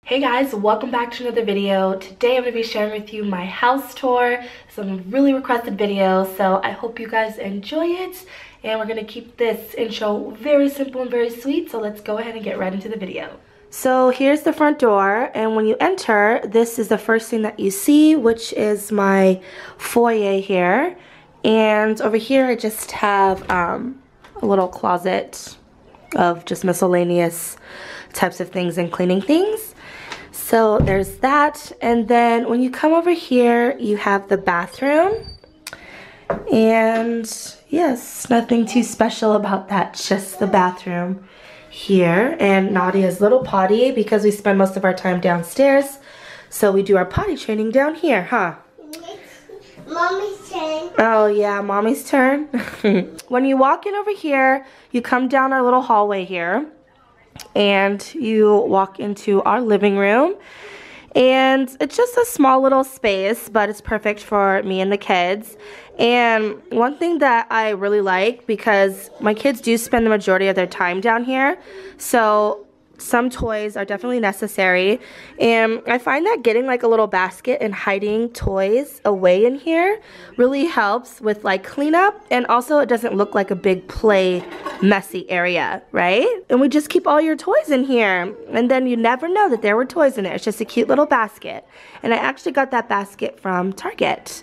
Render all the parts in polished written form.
Hey guys, welcome back to another video. Today I'm going to be sharing with you my house tour. Some really requested videos, so I hope you guys enjoy it. And we're going to keep this intro very simple and very sweet, so let's go ahead and get right into the video. So here's the front door, and when you enter, this is the first thing that you see, which is my foyer here. And over here I just have a little closet of just miscellaneous types of things and cleaning things. So there's that, and then when you come over here, you have the bathroom, and yes, nothing too special about that, just the bathroom here, and Nadia's little potty, because we spend most of our time downstairs, so we do our potty training down here, huh? Mommy's turn. Oh yeah, mommy's turn. When you walk in over here, you come down our little hallway here, and you walk into our living room, and it's just a small little space, but it's perfect for me and the kids. And one thing that I really like, because my kids do spend the majority of their time down here, so some toys are definitely necessary, and I find that getting like a little basket and hiding toys away in here really helps with like cleanup, and also it doesn't look like a big play messy area, right? And we just keep all your toys in here, and then you never know that there were toys in there. It's just a cute little basket, and I actually got that basket from Target.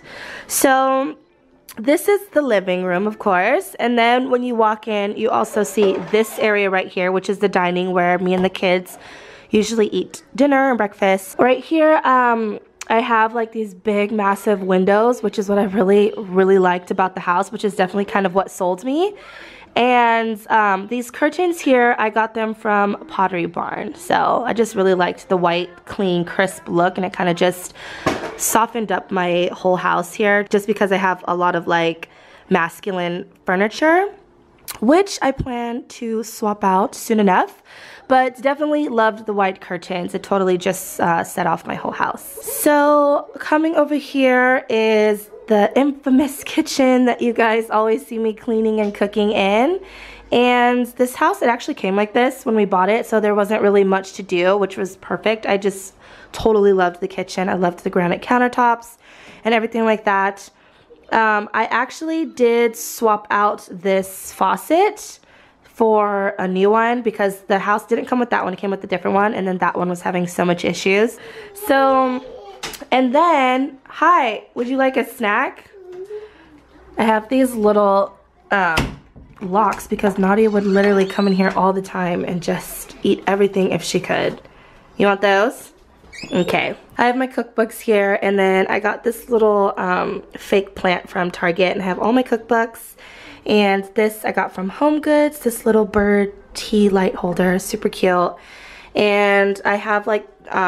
So this is the living room, of course, and then when you walk in, you also see this area right here, which is the dining, where me and the kids usually eat dinner and breakfast. Right here, I have like these big, massive windows, which is what I really liked about the house, which is definitely kind of what sold me. And these curtains here, I got them from Pottery Barn. So I just really liked the white, clean, crisp look, and it kind of just softened up my whole house here, just because I have a lot of like masculine furniture, which I plan to swap out soon enough. But definitely loved the white curtains. It totally just set off my whole house. So coming over here is the infamous kitchen that you guys always see me cleaning and cooking in. And this house, it actually came like this when we bought it, so there wasn't really much to do, which was perfect. I just totally loved the kitchen. I loved the granite countertops and everything like that. I actually did swap out this faucet for a new one, because the house didn't come with that one. It came with a different one, and then that one was having so much issues. So, and then, hi, would you like a snack? I have these little locks, because Nadia would literally come in here all the time and just eat everything if she could. You want those? Okay. I have my cookbooks here, and then I got this little fake plant from Target, and I have all my cookbooks. And this I got from Home Goods, this little bird tea light holder, super cute. And I have like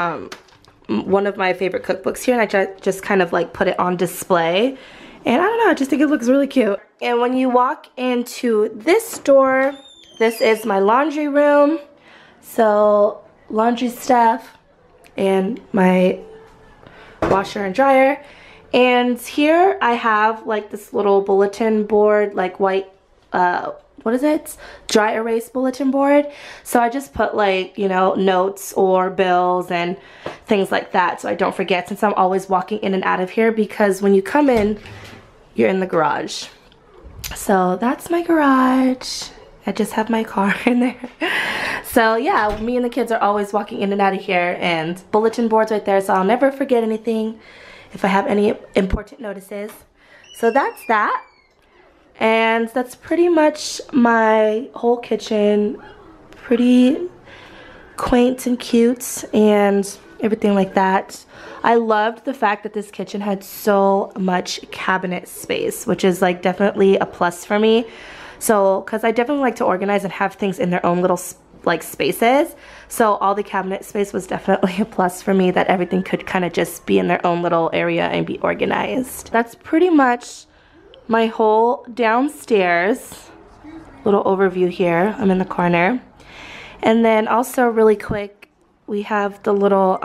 one of my favorite cookbooks here, and I just kind of like put it on display. And I don't know, I just think it looks really cute. And when you walk into this door, this is my laundry room. So laundry stuff and my washer and dryer. And here I have like this little bulletin board, like white, what is it? Dry erase bulletin board. So I just put like, you know, notes or bills and things like that, so I don't forget, since I'm always walking in and out of here, because when you come in, you're in the garage. So that's my garage. I just have my car in there. So yeah, me and the kids are always walking in and out of here, and bulletin boards right there, so I'll never forget anything if I have any important notices. So that's that. And that's pretty much my whole kitchen. Pretty quaint and cute and everything like that. I loved the fact that this kitchen had so much cabinet space, which is like definitely a plus for me. So, because I definitely like to organize and have things in their own little like spaces. So all the cabinet space was definitely a plus for me, that everything could kind of just be in their own little area and be organized. That's pretty much my whole downstairs. Little overview here. I'm in the corner. And then also really quick, we have the little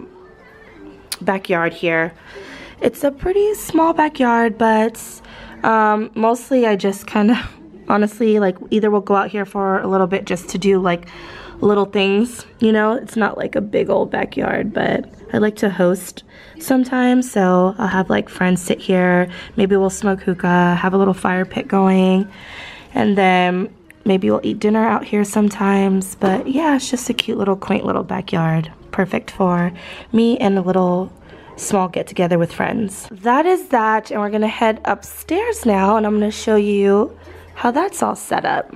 backyard here. It's a pretty small backyard, but mostly I just kind of honestly like either we'll go out here for a little bit just to do like little things, you know. It's not like a big old backyard, but I like to host sometimes, so I'll have like friends sit here. Maybe we'll smoke hookah, have a little fire pit going, and then maybe we'll eat dinner out here sometimes. But yeah, it's just a cute little quaint little backyard, perfect for me and a little small get together with friends. That is that, and we're gonna head upstairs now, and I'm gonna show you how that's all set up.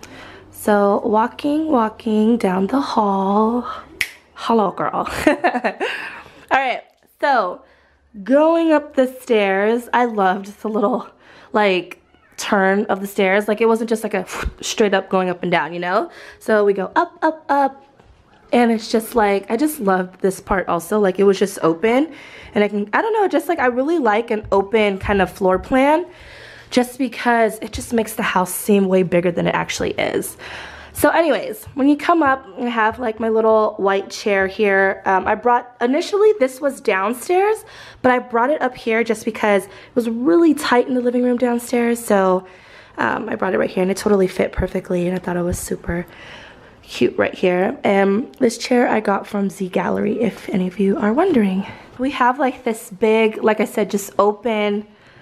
So walking down the hall. Hello, girl. All right, so going up the stairs, I loved the little like turn of the stairs. Like it wasn't just like a straight up going up and down, you know? So we go up, up, up, and it's just like, I just loved this part also. Like it was just open, and I don't know, just like I really like an open kind of floor plan, just because it just makes the house seem way bigger than it actually is. So anyways, when you come up, I have like my little white chair here. I brought, initially this was downstairs, but I brought it up here just because it was really tight in the living room downstairs. So I brought it right here, and it totally fit perfectly, and I thought it was super cute right here. And this chair I got from Z Gallery, if any of you are wondering. We have like this big, like I said, just open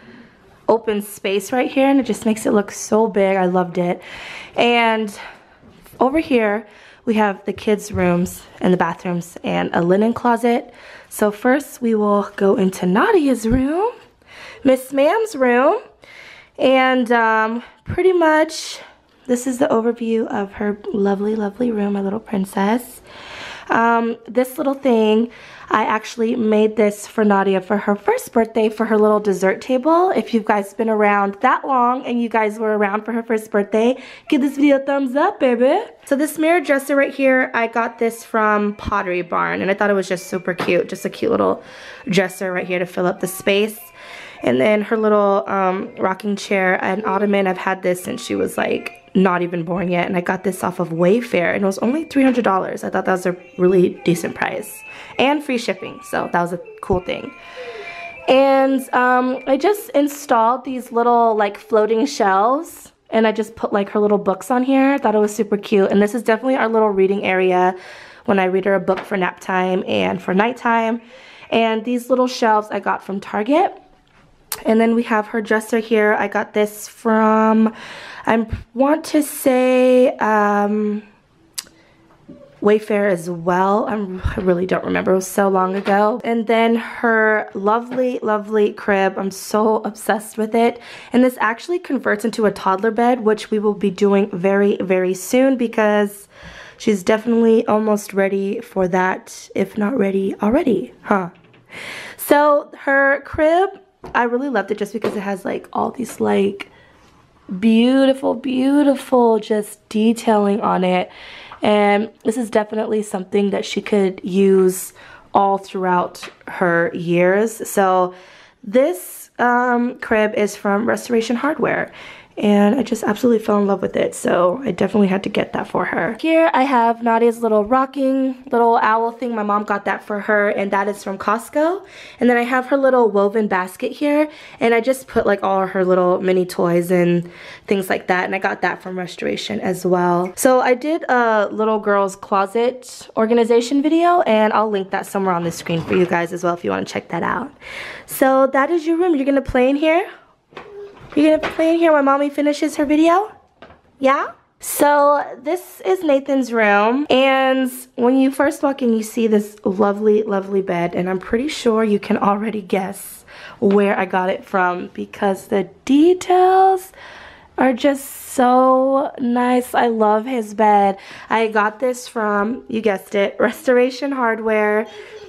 space right here, and it just makes it look so big. I loved it. And over here we have the kids' rooms and the bathrooms and a linen closet. So first we will go into Nadia's room, Miss Ma'am's room, and pretty much this is the overview of her lovely, lovely room, my little princess. This little thing, I actually made this for Nadia for her first birthday for her little dessert table. If you guys been around that long and you guys were around for her first birthday, give this video a thumbs up, baby. So this mirror dresser right here, I got this from Pottery Barn, and I thought it was just super cute. Just a cute little dresser right here to fill up the space. And then her little rocking chair and ottoman, I've had this since she was like not even born yet, and I got this off of Wayfair, and it was only $300. I thought that was a really decent price, and free shipping, so that was a cool thing. And I just installed these little like floating shelves, and I just put like her little books on here. Thought it was super cute, and this is definitely our little reading area when I read her a book for nap time and for nighttime. And these little shelves I got from Target. And then we have her dresser here. I got this from, I want to say Wayfair as well. I really don't remember. It was so long ago. And then her lovely, lovely crib. I'm so obsessed with it. And this actually converts into a toddler bed, which we will be doing very, very soon because she's definitely almost ready for that, if not ready already, huh? So her crib, I really loved it just because it has like all these like beautiful, beautiful just detailing on it. And this is definitely something that she could use all throughout her years. So this crib is from Restoration Hardware, and I just absolutely fell in love with it, so I definitely had to get that for her. Here I have Nadia's little rocking little owl thing. My mom got that for her, and that is from Costco. And then I have her little woven basket here, and I just put like all her little mini toys and things like that, and I got that from Restoration as well. So I did a little girl's closet organization video, and I'll link that somewhere on the screen for you guys as well if you want to check that out. So that is your room. You're gonna play in here? You're gonna play in here while mommy finishes her video? Yeah? So this is Nathan's room, and when you first walk in, you see this lovely, lovely bed, and I'm pretty sure you can already guess where I got it from because the details are just so nice. I love his bed. I got this from, you guessed it, Restoration Hardware.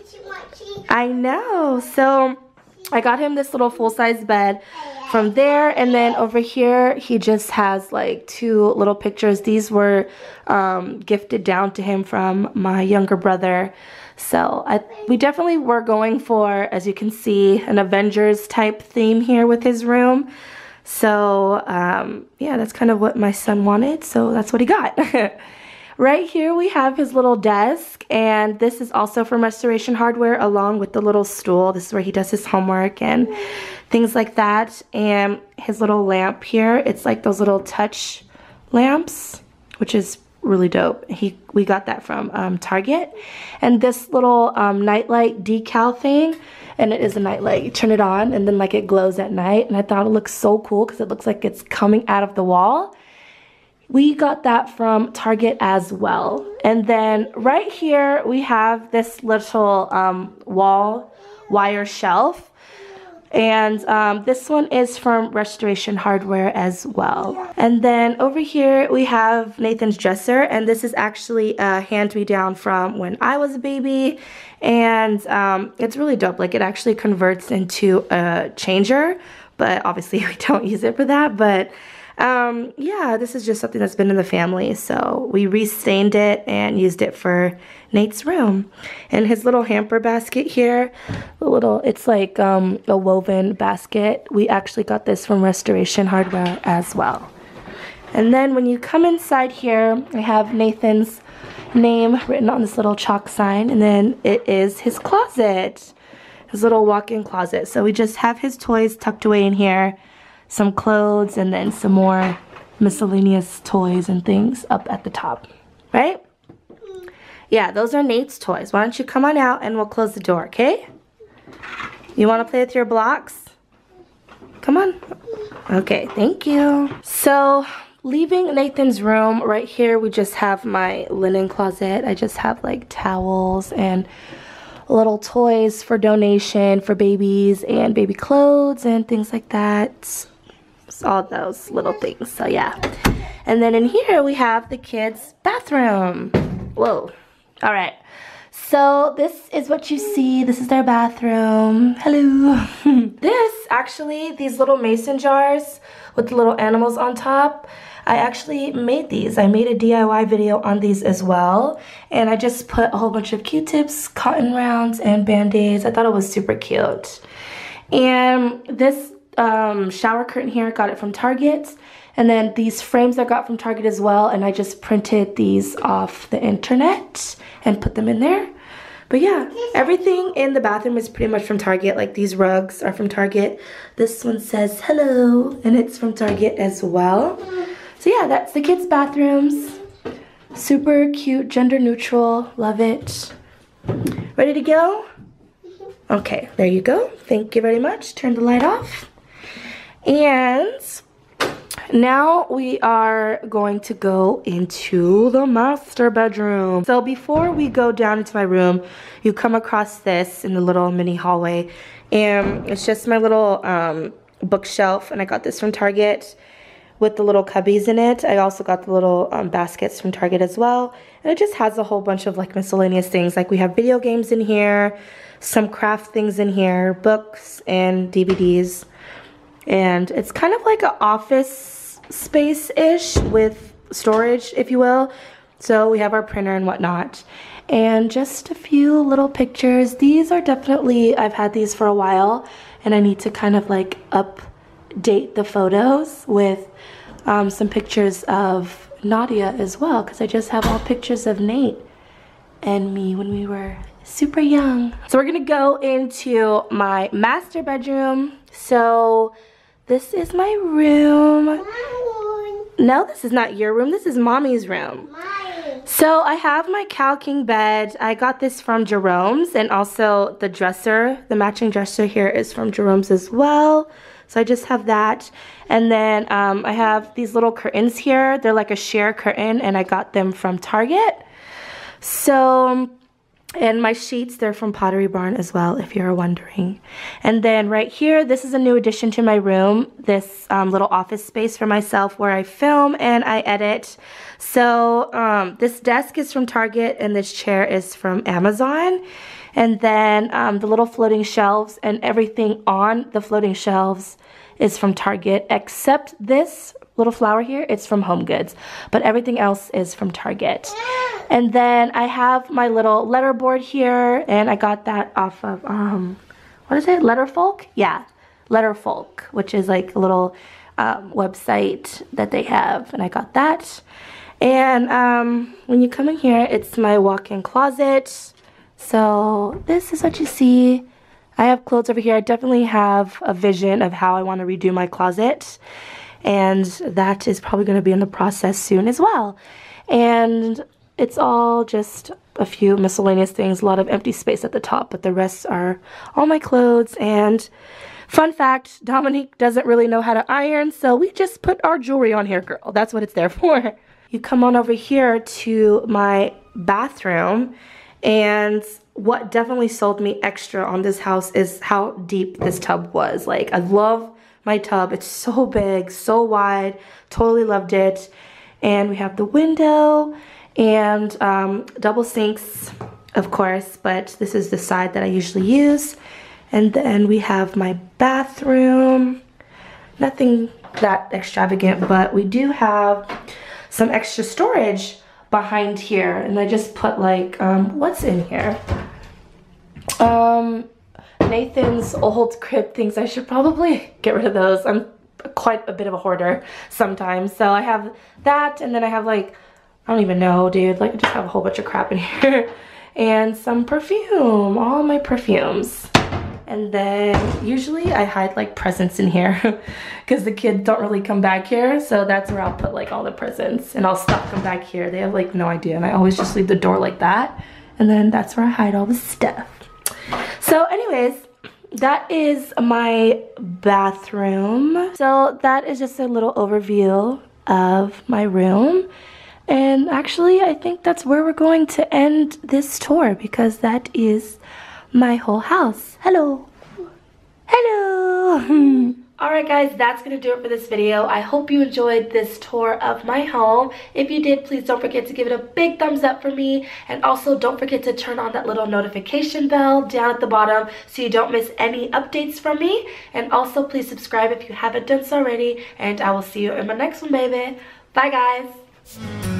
I know. So I got him this little full-size bed from there, and then over here he just has like two little pictures. These were gifted down to him from my younger brother. So we definitely were going for, as you can see, an Avengers type theme here with his room. So yeah, that's kind of what my son wanted, so that's what he got. Right here we have his little desk, and this is also from Restoration Hardware along with the little stool. This is where he does his homework and things like that. And his little lamp here, it's like those little touch lamps, which is really dope. We got that from Target. And this little nightlight decal thing, and it is a nightlight. You turn it on and then like it glows at night, and I thought it looked so cool because it looks like it's coming out of the wall. We got that from Target as well. And then right here we have this little wall wire shelf. And this one is from Restoration Hardware as well. And then over here we have Nathan's dresser, and this is actually a hand-me-down from when I was a baby. And it's really dope. Like, it actually converts into a changer, but obviously we don't use it for that. But yeah, this is just something that's been in the family, so we restained it and used it for Nate's room. And his little hamper basket here, it's like a woven basket. We actually got this from Restoration Hardware as well. And then when you come inside here, I have Nathan's name written on this little chalk sign, and then it is his closet, his little walk-in closet. So we just have his toys tucked away in here, some clothes, and then some more miscellaneous toys and things up at the top, right? Yeah, those are Nate's toys. Why don't you come on out and we'll close the door, okay? You want to play with your blocks? Come on. Okay, thank you. So, leaving Nathan's room, right here we just have my linen closet. I just have like towels and little toys for donation for babies and baby clothes and things like that. All those little things, so yeah. And then in here we have the kids' bathroom. Whoa. All right, so this is what you see. This is their bathroom. Hello. These little mason jars with the little animals on top, I actually made these. I made a DIY video on these as well, and I just put a whole bunch of Q-tips, cotton rounds, and band-aids. I thought it was super cute. And this shower curtain here, got it from Target. And then these frames I got from Target as well, and I just printed these off the internet and put them in there. But yeah, everything in the bathroom is pretty much from Target. Like, these rugs are from Target. This one says hello, and it's from Target as well. So yeah, that's the kids' bathrooms. Super cute, gender neutral, love it. Ready to go? Okay, there you go. Thank you very much. Turn the light off. And now we are going to go into the master bedroom. So before we go down into my room, you come across this in the little mini hallway. And it's just my little bookshelf, and I got this from Target with the little cubbies in it. I also got the little baskets from Target as well. And it just has a whole bunch of like miscellaneous things. Like, we have video games in here, some craft things in here, books and DVDs. And it's kind of like an office space-ish with storage, if you will. So we have our printer and whatnot. And just a few little pictures. These are definitely, I've had these for a while, and I need to kind of like update the photos with some pictures of Nadia as well, because I just have all pictures of Nate and me when we were super young. So we're gonna go into my master bedroom. So this is my room. No, this is not your room. This is Mommy's room. So I have my Cow King bed. I got this from Jerome's, and also the dresser, the matching dresser here is from Jerome's as well. So I just have that. And then I have these little curtains here. They're like a sheer curtain, and I got them from Target. So, and my sheets, they're from Pottery Barn as well, if you're wondering. And then right here, this is a new addition to my room. This little office space for myself where I film and I edit. So this desk is from Target, and this chair is from Amazon. And then the little floating shelves and everything on the floating shelves is from Target, except this little flower here, it's from Home Goods. But everything else is from Target. And then I have my little letterboard here, and I got that off of, what is it, Letterfolk? Yeah, Letterfolk, which is like a little website that they have, and I got that. And when you come in here, it's my walk-in closet. So this is what you see. I have clothes over here. I definitely have a vision of how I want to redo my closet, and that is probably going to be in the process soon as well. And it's all just a few miscellaneous things, a lot of empty space at the top, but the rest are all my clothes. And fun fact, Dominique doesn't really know how to iron, so we just put our jewelry on here, girl. That's what it's there for. You come on over here to my bathroom, and what definitely sold me extra on this house is how deep this tub was. Like, I love my tub. It's so big, so wide, totally loved it. And we have the window and double sinks, of course, but this is the side that I usually use. And then we have my bathroom. Nothing that extravagant, but we do have some extra storage behind here. And I just put like, what's in here? Nathan's old crib things. I should probably get rid of those. I'm quite a bit of a hoarder sometimes. So I have that, and then I have like, I don't even know, dude. Like, I just have a whole bunch of crap in here. And some perfume, all my perfumes. And then usually I hide like presents in here because the kids don't really come back here. So that's where I'll put like all the presents, and I'll stuff them back here. They have like no idea, and I always just leave the door like that. And then that's where I hide all the stuff. So anyways, that is my bathroom. So that is just a little overview of my room. And actually, I think that's where we're going to end this tour, because that is my whole house. Hello. Hello. Alright guys, that's going to do it for this video. I hope you enjoyed this tour of my home. If you did, please don't forget to give it a big thumbs up for me. And also don't forget to turn on that little notification bell down at the bottom so you don't miss any updates from me. And also please subscribe if you haven't done so already. And I will see you in my next one, baby. Bye guys.